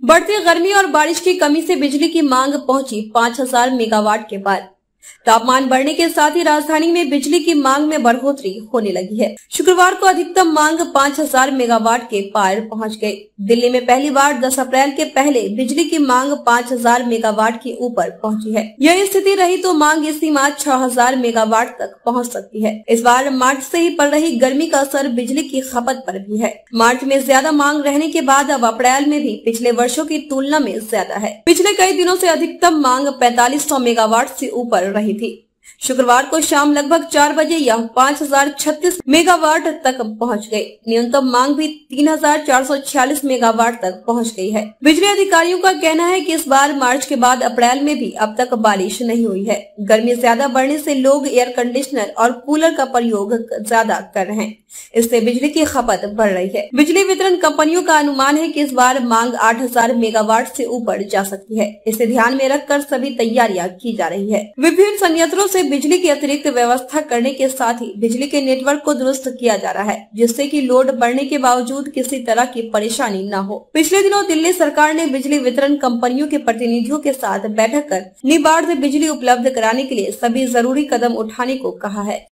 बढ़ती गर्मी और बारिश की कमी से बिजली की मांग पहुंची 5000 मेगावाट के पार। तापमान बढ़ने के साथ ही राजधानी में बिजली की मांग में बढ़ोतरी होने लगी है। शुक्रवार को अधिकतम मांग 5000 मेगावाट के पार पहुंच गई। दिल्ली में पहली बार 10 अप्रैल के पहले बिजली की मांग 5000 मेगावाट के ऊपर पहुंची है। यह स्थिति रही तो मांग इसी माह 6000 मेगावाट तक पहुंच सकती है। इस बार मार्च से ही पड़ रही गर्मी का असर बिजली की खपत पर भी है। मार्च में ज्यादा मांग रहने के बाद अब अप्रैल में भी पिछले वर्षों की तुलना में ज्यादा है। पिछले कई दिनों से अधिकतम मांग 4500 मेगावाट से ऊपर रही थी। शुक्रवार को शाम लगभग 4 बजे यह 5036 मेगावाट तक पहुंच गई। न्यूनतम मांग भी 3446 मेगावाट तक पहुंच गई है। बिजली अधिकारियों का कहना है कि इस बार मार्च के बाद अप्रैल में भी अब तक बारिश नहीं हुई है। गर्मी ज्यादा बढ़ने से लोग एयर कंडीशनर और कूलर का प्रयोग ज्यादा कर रहे हैं। इससे बिजली की खपत बढ़ रही है। बिजली वितरण कंपनियों का अनुमान है कि इस बार मांग 8000 मेगावाट से ऊपर जा सकती है। इसे ध्यान में रखकर सभी तैयारियां की जा रही है। विभिन्न संयंत्रों से बिजली की अतिरिक्त व्यवस्था करने के साथ ही बिजली के नेटवर्क को दुरुस्त किया जा रहा है, जिससे कि लोड बढ़ने के बावजूद किसी तरह की परेशानी न हो। पिछले दिनों दिल्ली सरकार ने बिजली वितरण कंपनियों के प्रतिनिधियों के साथ बैठक कर निर्बाध बिजली उपलब्ध कराने के लिए सभी जरूरी कदम उठाने को कहा है।